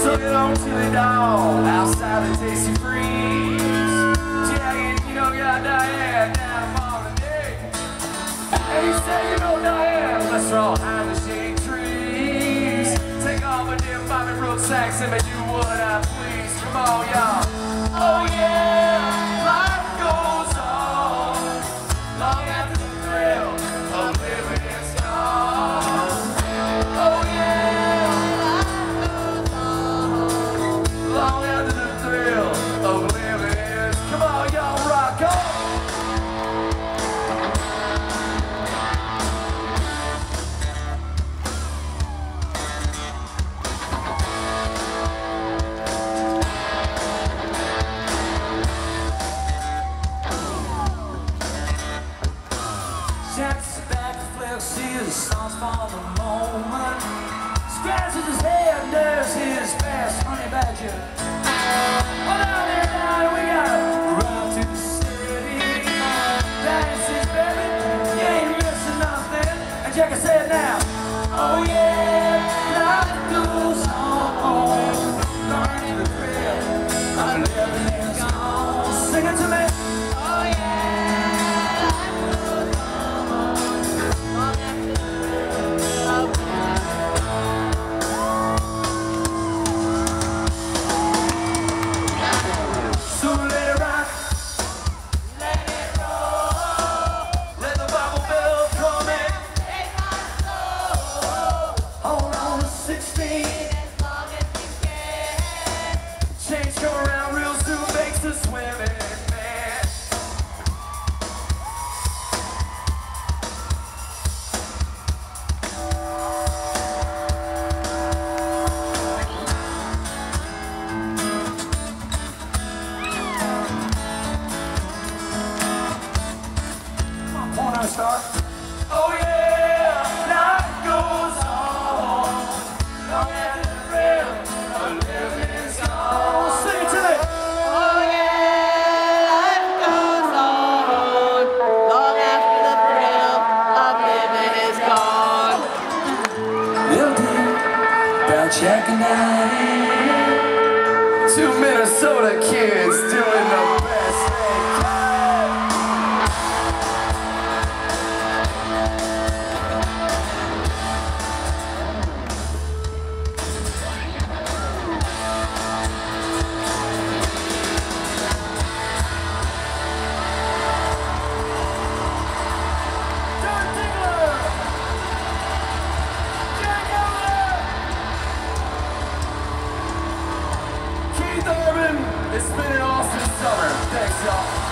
So get on to the dawn, outside the Tasty Freeze. Jagged, you know, got Diane down on the day. And he said, you know, Diane, let's roll behind the shade trees. Take off my dear Bobby rucksacks and me do what I please. Come on, y'all. Oh yeah, life goes on long after the thrill of living is gone. Oh yeah, life goes on long after the thrill of living is. Come on, y'all, rock on. Jack's back, flexes, songs for the moment. Scratches his head, does his best, honey badger. Well, down there, now we gotta run to the city. Dances, baby, you ain't missing nothing. And Jack said now, oh yeah, life goes on. Learning the thrill of living is gone. Sing it to me. Oh yeah. Star. Oh yeah, life goes on long after the thrill of living is gone. Sing it to me. Oh yeah, life goes on long after the thrill of living is gone. Little thing about Jack and I, two Minnesota kids doing the best they can. It's been an awesome summer. Thanks, y'all.